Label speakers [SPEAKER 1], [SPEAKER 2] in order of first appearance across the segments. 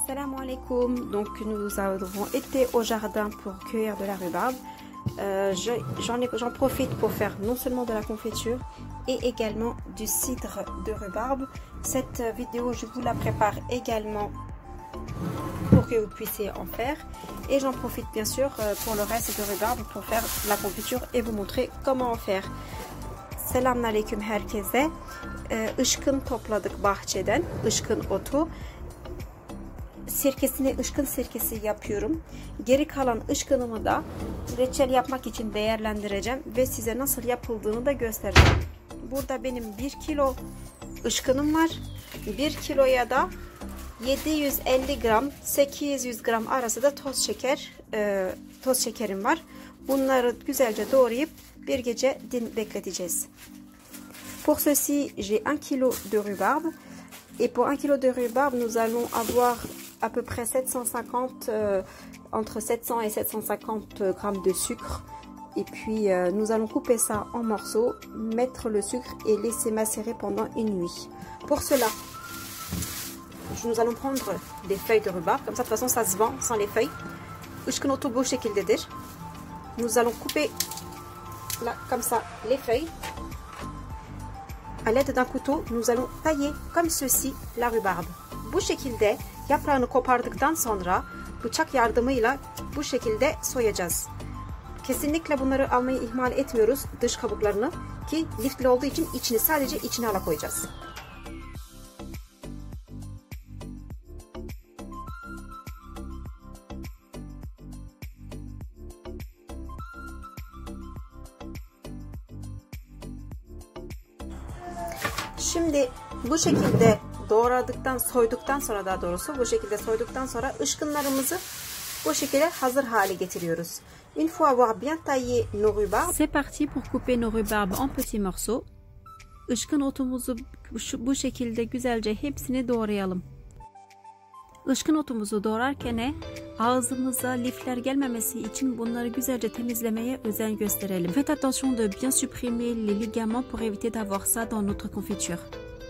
[SPEAKER 1] Salam alaikum. Donc nous avons été au jardin pour cueillir de la rhubarbe. J'en profite pour faire non seulement de la confiture et également du cidre de rhubarbe. Cette vidéo, je vous la prépare également pour que vous puissiez en faire. Et j'en profite bien sûr pour le reste de rhubarbe pour faire la confiture et vous montrer comment en faire. Selamun aleyküm herkese. Işkın topladık bahçeden. Işkın otu. Işkın sirkesi yapıyorum. Geri kalan ışkınımı da reçel yapmak için değerlendireceğim ve size nasıl yapıldığını da göstereceğim. Burada benim 1 kilo ışkınım var. 1 kiloya da 750 gram 800 gram arası da toz şekerim var. Bunları güzelce doğrayıp bir gece bekleteceğiz. Pour ceci, j'ai 1 kilo de rhubarbe. Et pour 1 kilo de rhubarbe, nous allons avoir à peu près 750, entre 700 et 750 grammes de sucre. Et puis, nous allons couper ça en morceaux, mettre le sucre et laisser macérer pendant une nuit. Pour cela, nous allons prendre des feuilles de rhubarbe. Comme ça, de toute façon, ça se vend sans les feuilles. Işkın otu bu şekildedir. Nous allons couper là, comme ça, les feuilles. À l'aide d'un couteau, nous allons tailler comme ceci la rhubarbe. Bu şekilde yaprağını kopardıktan sonra bıçak yardımıyla bu şekilde soyacağız. Kesinlikle bunları almayı ihmal etmiyoruz, dış kabuklarını, ki lifli olduğu için sadece içine ala koyacağız. Şimdi bu şekilde soyduktan sonra daha doğrusu bu şekilde soyduktan sonra ışkınlarımızı bu şekilde hazır hale getiriyoruz. Une fois avoir bien taillé nos rhubarbes.
[SPEAKER 2] C'est parti pour couper nos rhubarbes en petits morceaux. Işkın otumuzu bu şekilde güzelce hepsini doğrayalım. Işkın otumuzu doğrarken ağzımıza lifler gelmemesi için bunları güzelce temizlemeye özen gösterelim. Faites attention de bien supprimer les ligaments pour éviter d'avoir ça dans notre confiture.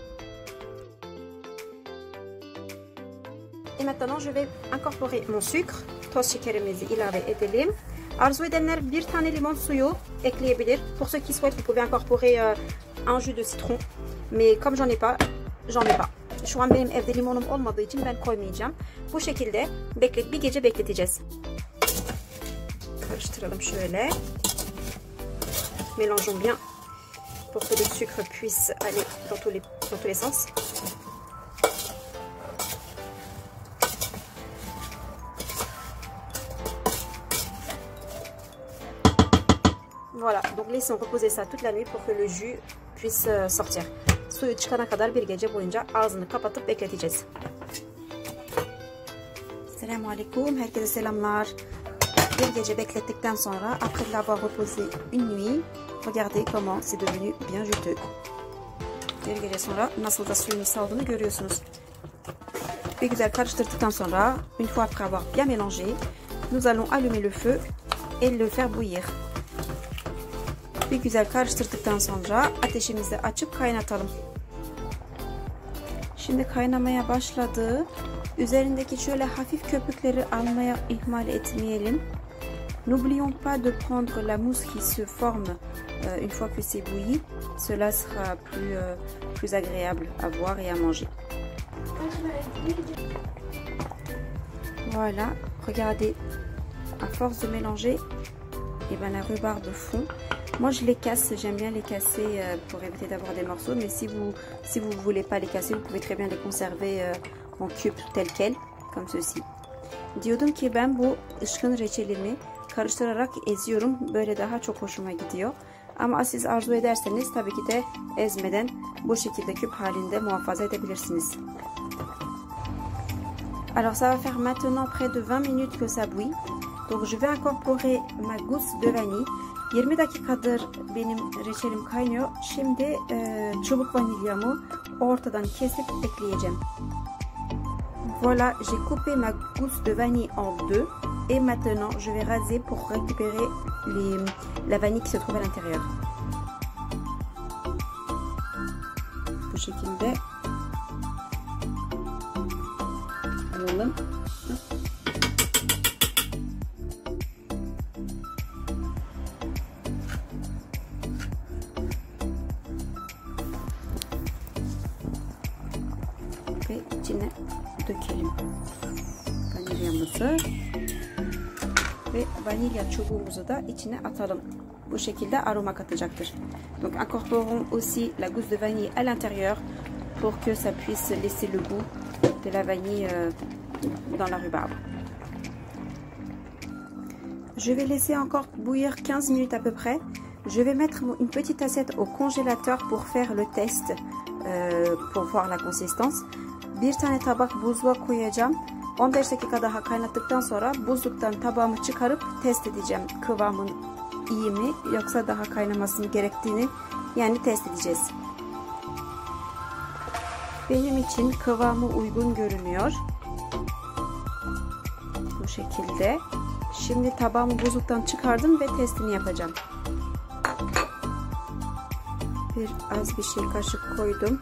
[SPEAKER 1] Et maintenant je vais incorporer mon sucre. Toz şekerimizi ilave edelim. Arzu edenler bir tane limon suyu ekleyebilir. Pour ceux qui souhaitent, vous pouvez incorporer un jus de citron. Mais comme j'en ai pas, j'en mets pas. Şu an benim evde limonum olmadığı için ben koymayacağım. Bu şekilde bir gece bekleteceğiz. Karıştıralım şöyle. Mélangeons bien pour que le sucre puisse aller dans tous les sens. Voilà, donc laissons reposer ça toute la nuit pour que le jus puisse sortir. Suyu çıkana kadar bir gece boyunca ağzını kapatıp bekleteceğiz. Selamun aleyküm, herkese selamlar. Bir gece beklettikten sonra, après l'avoir reposé une nuit, regardez comment c'est devenu bien juteux. Bir gece sonra nasıl da suyunu saldığını görüyorsunuz. Bir güzel karıştırdıktan sonra, une fois après avoir bien mélangé, nous allons allumer le feu et le faire bouillir. Bir güzel karıştırdıktan sonra ateşimizi açıp kaynatalım. Şimdi kaynamaya başladı. Üzerindeki şöyle hafif köpükleri almaya ihmal etmeyelim. N'oublions pas de prendre la mousse qui se forme une fois que c'est bouilli. Cela sera plus agréable à voir et à manger. Voilà, regardez, à force de mélanger, et ben la rhubarbe fond. Moi je les casse, j'aime bien les casser pour éviter d'avoir des morceaux, mais si vous voulez pas les casser, vous pouvez très bien les conserver en cubes tel quel, comme ceci. Diyordum ki ben bu ışkın reçelini karıştırarak eziyorum, böyle daha çok hoşuma gidiyor. Ama siz arzu ederseniz tabii ki de ezmeden bu şekilde küp halinde muhafaza edebilirsiniz. Alors ça va faire maintenant près de 20 minutes que ça bouille. Donc je vais incorporer ma gousse de vanille. 20 dakikadır benim reçelim kaynıyor. Şimdi çubuk vanilyamı ortadan kesip ekleyeceğim. Voilà, j'ai coupé ma gousse de vanille en deux. Et maintenant, je vais raser pour récupérer la vanille qui se trouve à l'intérieur. Bu şekilde koyalım. Ve içine dökelim vanilyamızı ve vanilya çubuğumuzu da içine atalım. Bu şekilde aroma katacaktır. Donc incorporons aussi la gousse de vanille à l'intérieur pour que ça puisse laisser le goût de la vanille dans la rhubarbe. Je vais laisser encore bouillir 15 minutes à peu près. Je vais mettre une petite assiette au congélateur pour faire le test, pour voir la consistance. Bir tane tabak buzluğa koyacağım. 15 dakika daha kaynattıktan sonra buzluktan tabağımı çıkarıp test edeceğim kıvamın iyi mi yoksa daha kaynamasını gerektiğini yani test edeceğiz. Benim için kıvamı uygun görünüyor. Bu şekilde. Şimdi tabağımı buzluktan çıkardım ve testini yapacağım. Az bir şey kaşık koydum.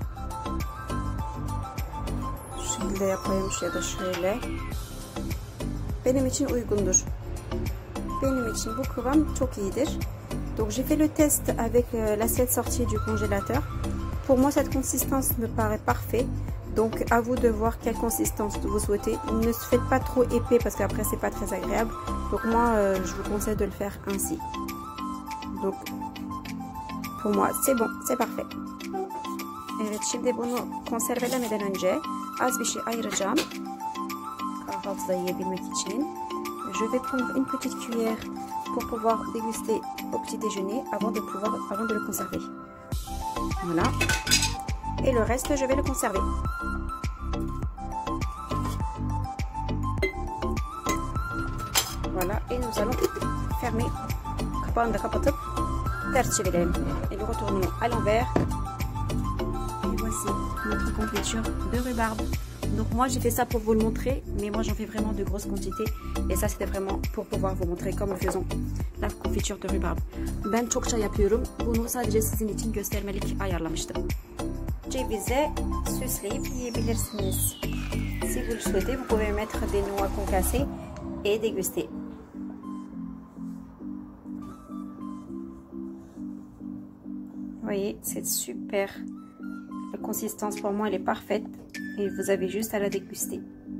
[SPEAKER 1] Şu şekilde yapayım ya da şöyle. Benim için uygundur. Benim için bu kıvam çok iyidir. Donc j'ai fait le test avec l'assiette sortie du congélateur. Pour moi cette consistance me paraît parfait. Donc à vous de voir quelle consistance vous souhaitez. Ne faites pas trop épais parce qu'après c'est pas très agréable. Donc moi je vous conseille de le faire ainsi. Donc pour moi c'est bon, c'est parfait. Evet, şimdi bunu konservelemeden önce az bir şey ayıracağım. Kahvaltıda yiyebilmek için. Je vais prendre une petite cuillère pour pouvoir déguster au petit déjeuner avant de le conserver. Voilà. Et le reste, je vais le conserver. Voilà. Et nous allons fermer. Kapağını da kapatıp ters çevirelim. Et nous retournons à l'envers. Et voici notre confiture de rhubarbe. Donc moi j'ai fait ça pour vous le montrer, mais moi j'en fais vraiment de grosses quantités. Et ça c'était vraiment pour pouvoir vous montrer comment nous faisons la confiture de rhubarbe. Ben çokça yapıyorum. Bunu sadece sizin için göstermelik ayarlamıştım. Cevize süsleyip yiyebilirsiniz. Si vous le souhaitez, vous pouvez mettre des noix concassées et déguster. Vous voyez, c'est super. La consistance pour moi elle est parfaite. Et vous avez juste à la déguster.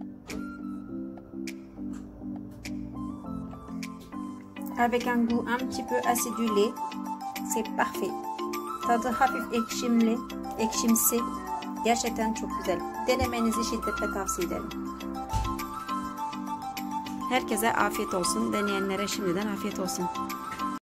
[SPEAKER 1] Avec un goût un petit peu acidulé, c'est parfait. Tadı hafif ekşimli, ekşimsi. Gerçekten çok güzel. Denemenizi şiddetle tavsiye ederim. Herkese afiyet olsun. Deneyenlere şimdiden afiyet olsun.